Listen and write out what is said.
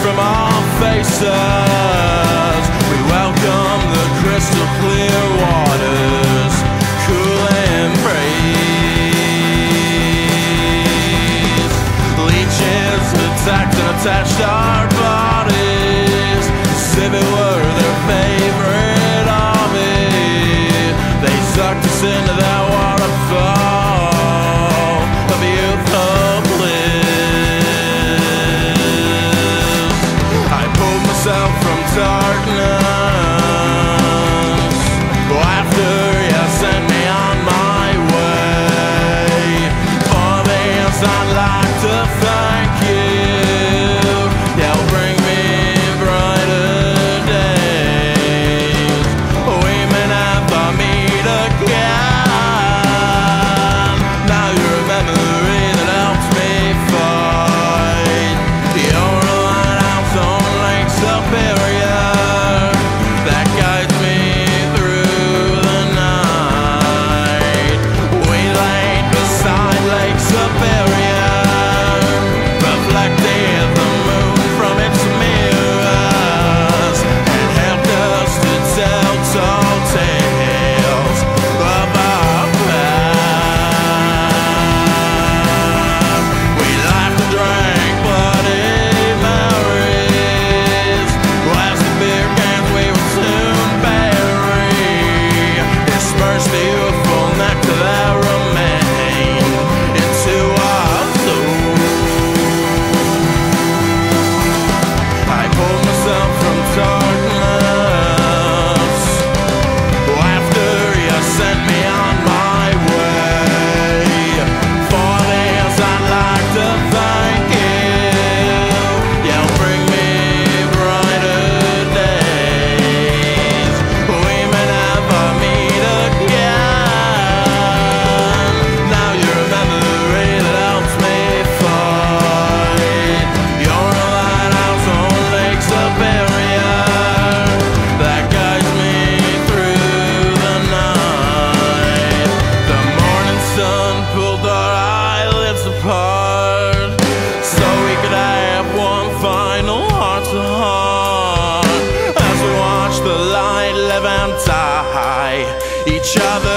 from our faces. We welcome the crystal clear waters, cool and breeze. Leeches attacked and attached our bodies as if it were their favorite army. They sucked us into that waterfall of youthful bliss. I pulled myself from darkness after you sent me on my way. For this I'd like to thank you. You'll bring me brighter days. We may never meet again. Now you're a memory that helps me fight. You're a lighthouse on Lake Superior that guides me through the night. We laid beside Lake Superior, reflected the moon from its mirrors, and helped us to tell tall tales of our past. We laughed and drank bloody Marys, as the beer cans we would soon bury, dispersed the youthful nectar that remained into our souls. I pulled myself from darkness after you sent me on my way. For this I'd like to thank you. You'll bring me brighter days. We may never meet again. Now you're a memory that helps me fight. You're a lighthouse on Lake Superior that guides me through the night. The morning sun pulled our eyelids apart so we could have one final heart-to-heart as we watch the light live and die, each other